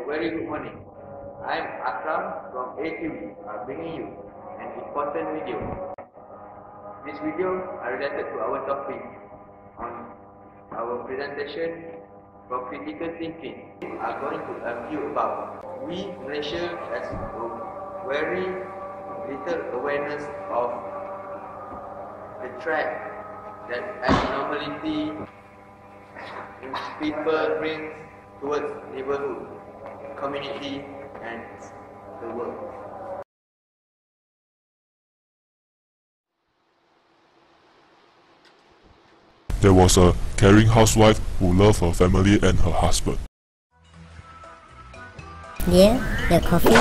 a very good morning. I am Akram from ATV, bringing you an important video. This video is related to our topic on our presentation for critical thinking. We are going to review about Malaysia has a very little awareness of the threat that abnormality people bring towards neighborhood, community, and the world. There was a caring housewife who loved her family and her husband. Dear, your coffee?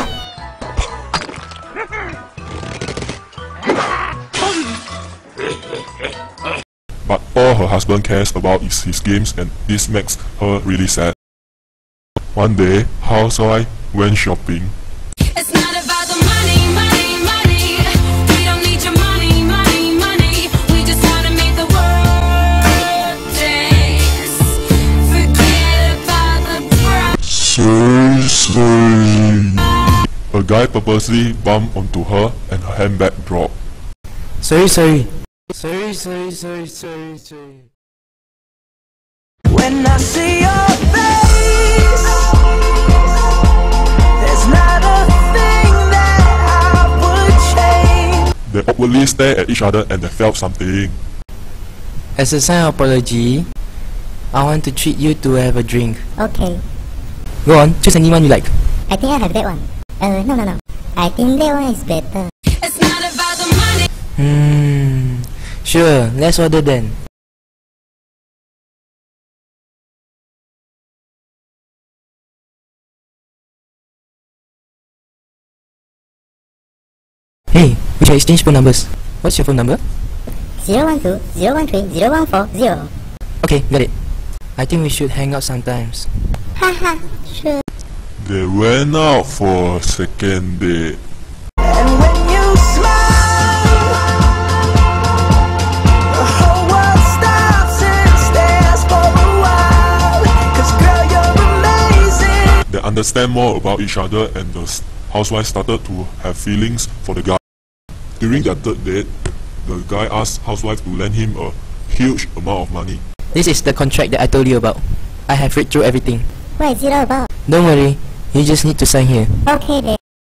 But all her husband cares about is his games, and this makes her really sad. One day, housewife went shopping. It's not about the money, money, money. We don't need your money, money, money. We just wanna make the world dance. Forget about the price. A guy purposely bumped onto her and her handbag dropped. Sorry. When I see your face, there's not a thing that I would change. They awkwardly stared at each other and they felt something. As a sign of apology, I want to treat you to have a drink. Okay. Go on, choose anyone you like. I think I have that one. No. I think that one is better. It's not about the money. Sure, let's order then. Hey, we should exchange phone numbers. What's your phone number? 012-013-0140. Okay, got it. I think we should hang out sometimes. Haha, sure. They went out for a second date. And when you smile, the whole world stops and stares for a while. 'Cause girl, you're amazing. They understand more about each other, and the housewife started to have feelings for the guy. During their third date, the guy asked housewife to lend him a huge amount of money. This is the contract that I told you about. I have read through everything. What is it all about? Don't worry, you just need to sign here. Okay then.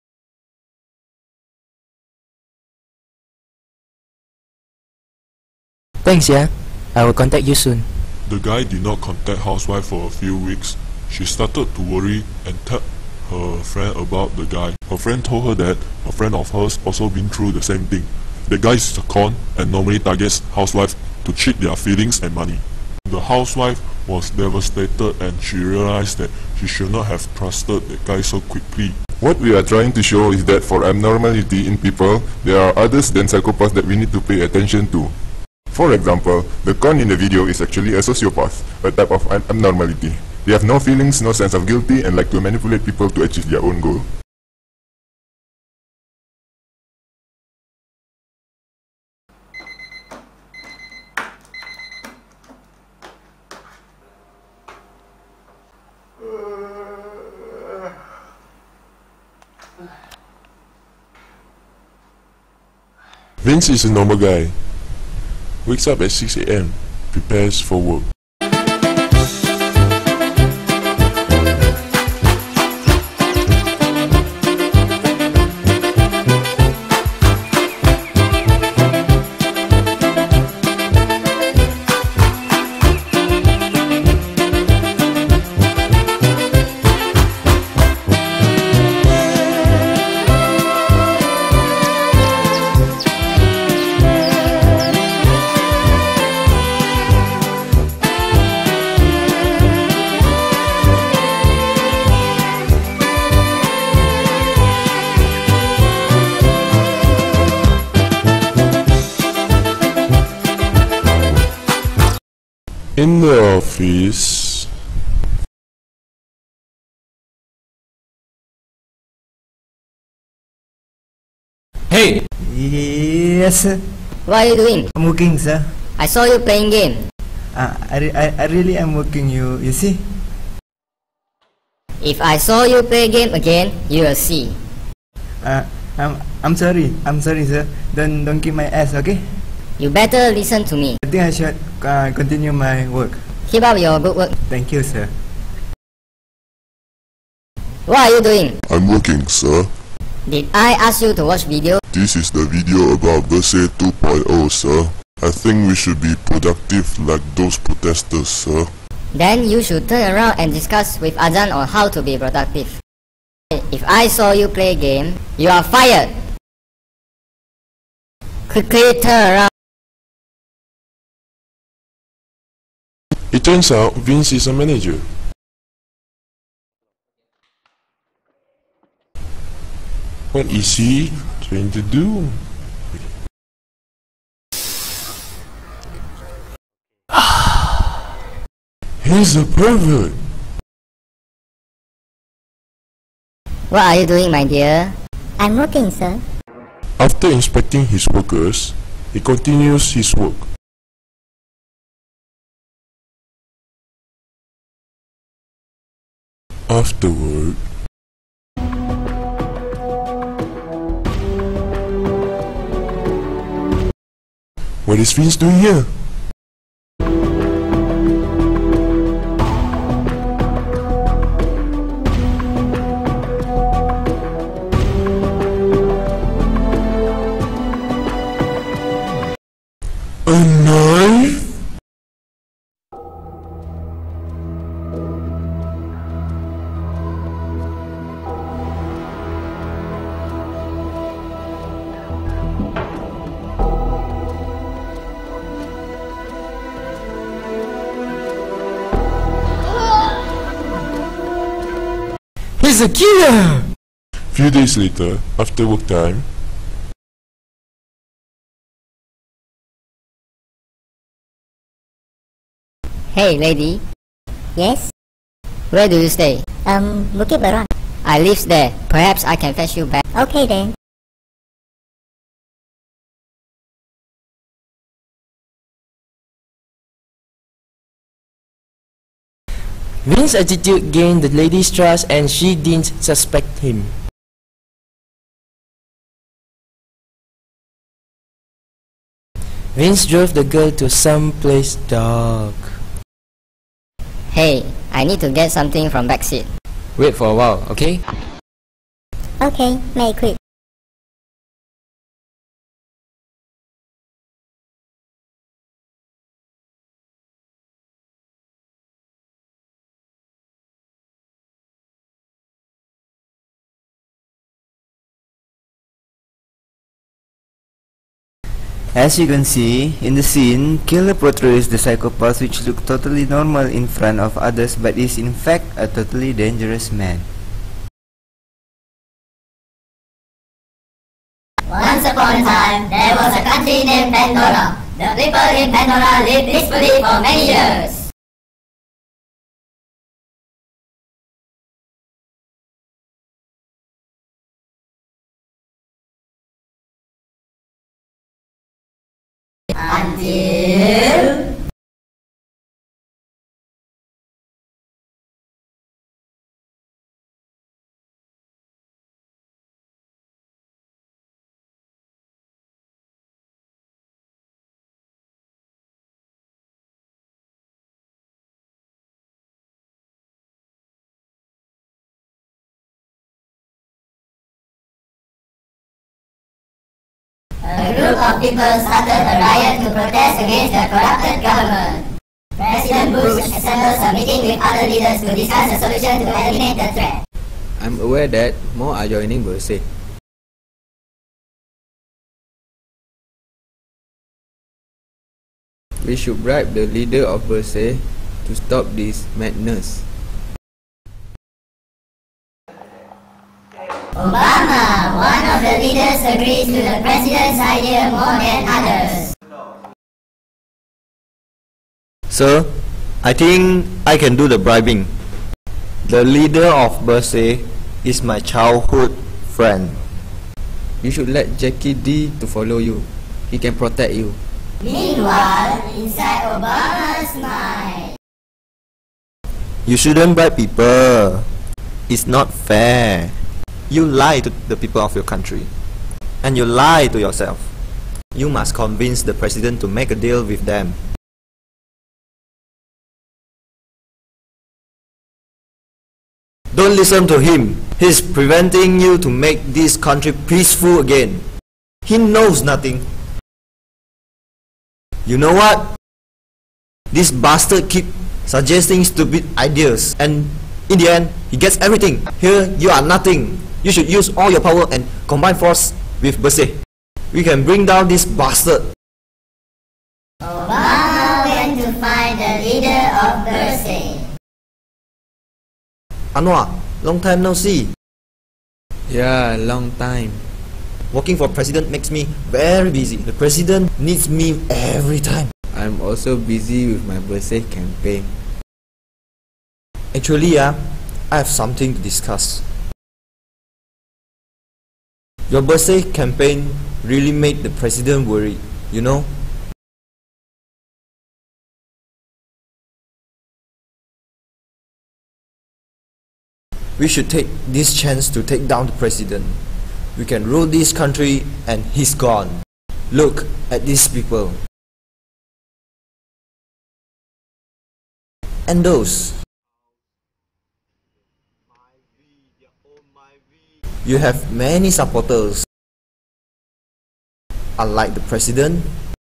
Thanks, yeah. I will contact you soon. The guy did not contact housewife for a few weeks. She started to worry and told her friend about the guy. Her friend told her that a friend of hers also been through the same thing. The guy is a con and normally targets housewives to cheat their feelings and money. The housewife was devastated and she realized that she should not have trusted the guy so quickly. What we are trying to show is that for abnormality in people, there are others than psychopaths that we need to pay attention to. For example, the con in the video is actually a sociopath, a type of abnormality. They have no feelings, no sense of guilty, and like to manipulate people to achieve their own goal. Vince is a normal guy. Wakes up at 6 AM, prepares for work. In the office, Hey! Yes, sir. What are you doing? I'm working, sir. I saw you playing game. I really am working. You see? If I saw you play game again, you will see. I'm sorry, sir. Don't keep my ass, okay? You better listen to me. I think I should continue my work. Keep up your good work. Thank you, sir. What are you doing? I'm working, sir. Did I ask you to watch video? This is the video about Versailles 2.0, sir. I think we should be productive like those protesters, sir. Then you should turn around and discuss with Azan on how to be productive. If I saw you play game, you are fired. Quickly turn around. It turns out Vince is a manager. What is he trying to do? He's a pervert. What are you doing, my dear? I'm working, sir. After inspecting his workers, he continues his work. Afterward, what is Vince doing here? A knife? He's a killer! Few days later, after work time, Hey, lady. Yes? Where do you stay? Bukit Barak. I live there. Perhaps I can fetch you back. Okay then. Vince's attitude gained the lady's trust and she didn't suspect him. Vince drove the girl to some place dark. Hey, I need to get something from backseat. Wait for a while, okay? Okay, make it quick. As you can see, in the scene, killer portrays the psychopath which looks totally normal in front of others but is in fact a totally dangerous man. Once upon a time, there was a country named Pandora. The people in Pandora lived peacefully for many years. Until... a group of people started a riot to protest against the corrupted government. President Bush assembles a meeting with other leaders to discuss a solution to eliminate the threat. I'm aware that more are joining Versailles. We should bribe the leader of Versailles to stop this madness. Obama, one of the leaders, agrees to the president's idea more than others. Sir, I think I can do the bribing. The leader of Versailles is my childhood friend. You should let Jackie D to follow you. He can protect you. Meanwhile, inside Obama's mind. You shouldn't bribe people. It's not fair. You lie to the people of your country. And you lie to yourself. You must convince the president to make a deal with them. Don't listen to him. He's preventing you to make this country peaceful again. He knows nothing. You know what? This bastard keep suggesting stupid ideas, and in the end, he gets everything. Here, you are nothing. You should use all your power and combine force with Bersih. We can bring down this bastard. Obama went to find the leader of Bersih. Anwar, long time no see. Yeah, long time. Working for president makes me very busy. The president needs me every time. I'm also busy with my birthday campaign. Actually, I have something to discuss. Your birthday campaign really made the president worried, you know? We should take this chance to take down the president. We can rule this country and he's gone. Look at these people. And those. You have many supporters. Unlike the president,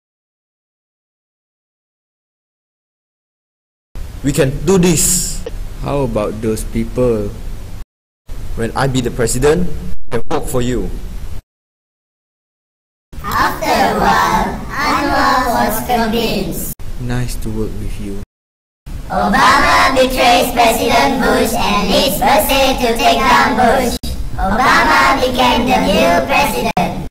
we can do this. How about those people? When I be the president, I can work for you. After a while, Anwar was convinced. Nice to work with you. Obama betrays President Bush and leads Bersih to take down Bush. Obama became the new president.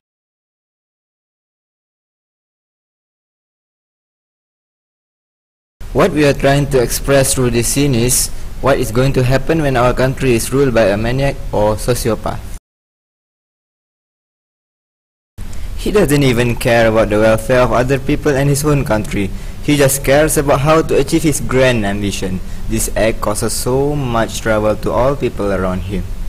What we are trying to express through this scene is what is going to happen when our country is ruled by a maniac or sociopath. He doesn't even care about the welfare of other people and his own country. He just cares about how to achieve his grand ambition. This act causes so much trouble to all people around him.